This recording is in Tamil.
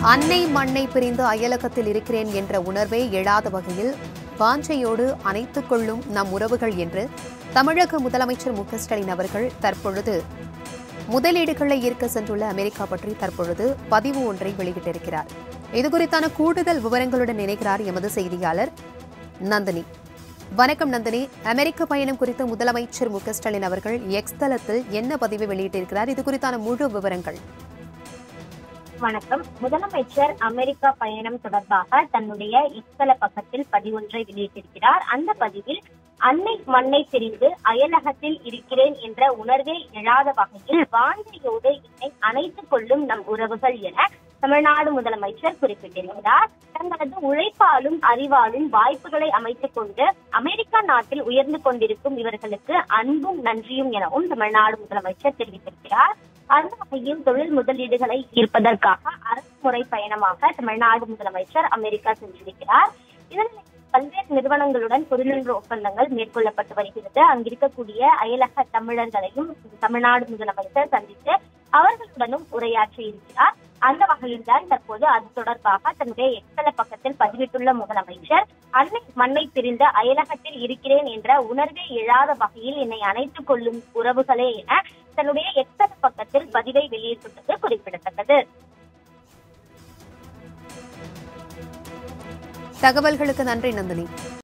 அன்னை மண்ணை பிரிந்து அயலகத்தில் இருக்கிறேன் என்ற உணர்வே எழாத வகையில் வாஞ்சையோடு அணைத்துக் கொள்ளும் நம் உறவுகள் என்று தமிழக முதலமைச்சர் மு.க.ஸ்டாலின் அவர்கள் தற்பொழுது முதலீடுகளை ஈர்க்க சென்றுள்ள அமெரிக்கா பற்றி தற்பொழுது பதிவு ஒன்றை வெளியிட்டிருக்கிறார். இதுகுறித்தான கூடுதல் விவரங்களுடன் இணைகிறார் எமது செய்தியாளர் நந்தினி. வணக்கம் நந்தினி. அமெரிக்க பயணம் குறித்து முதலமைச்சர் மு.க.ஸ்டாலின் அவர்கள் எக்ஸ் தளத்தில் என்ன பதிவு வெளியிட்டிருக்கிறார்? இது குறித்தான முழு விவரங்கள். வணக்கம். முதலமைச்சர் அமெரிக்கா பயணம் தொடர்பாக தன்னுடைய எக்ஸ் பக்கத்தில் பதிவொன்றை வெளியிட்டிருக்கிறார். அந்த பதிவில் அன்னை மண்ணை பிரிந்து அயலகத்தில் இருக்கிறேன் என்ற உணர்வே எழாத வகையில் வாஞ்சையோடு என்னை அணைத்துக் கொள்ளும் நம் உறவுகள் என தமிழ்நாடு முதலமைச்சர் குறிப்பிட்டிருக்கிறார். தங்களது உழைப்பாலும் அறிவாலும் வாய்ப்புகளை அமைத்துக் கொண்டு அமெரிக்கா நாட்டில் உயர்ந்து கொண்டிருக்கும் இவர்களுக்கு அன்பும் நன்றியும் எனவும் தமிழ்நாடு முதலமைச்சர் தெரிவித்திருக்கிறார். அந்த வகையில் தொழில் முதலீடுகளை ஈர்ப்பதற்காக அரசுமுறை பயணமாக தமிழ்நாடு முதலமைச்சர் அமெரிக்கா சென்றிருக்கிறார். இதனில் பல்வேறு நிறுவனங்களுடன் புரிந்துணர்வு ஒப்பந்தங்கள் மேற்கொள்ளப்பட்டு வருகிறது. அங்கிருக்கக்கூடிய அயலக தமிழர்களையும் தமிழ்நாடு முதலமைச்சர் சந்தித்து அவர்களுடனும் உரையாற்றி இருக்கிறார். அந்த வகையில்தான் தற்போது அது தொடர்பாக தன்னுடைய எக்ஸ் பக்கத்தில் பதிவிட்டுள்ள முதலமைச்சர் அன்னை மண்ணை பிரிந்த அயலகத்தில் இருக்கிறேன் என்ற உணர்வே எழாத வகையில் என்னை அணைத்துக் கொள்ளும் உறவுகளே என தன்னுடைய எக்ஸ் பக்கத்தில் பதிவை வெளியிட்டுள்ளது குறிப்பிடத்தக்கது. தகவல்களுக்கு நன்றி நந்தினி.